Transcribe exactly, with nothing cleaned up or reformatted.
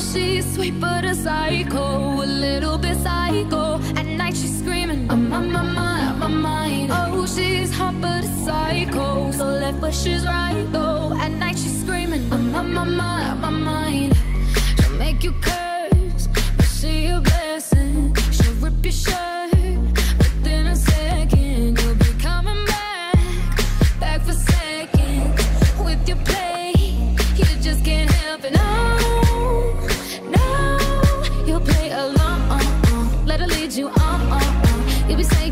she's sweet but a psycho, a little bit psycho. At night she's screaming, I'm on my mind, on my mind. Oh, she's hot but a psycho, so left but she's right though. At night she's screaming, I'm on my mind, on my mind. She'll make you curse, but she a blessing. She'll rip your shirt within a second. You'll be coming back, back for seconds. With your play, you just can't help it. No, no, you'll play along. Let her lead you on. You'll be saying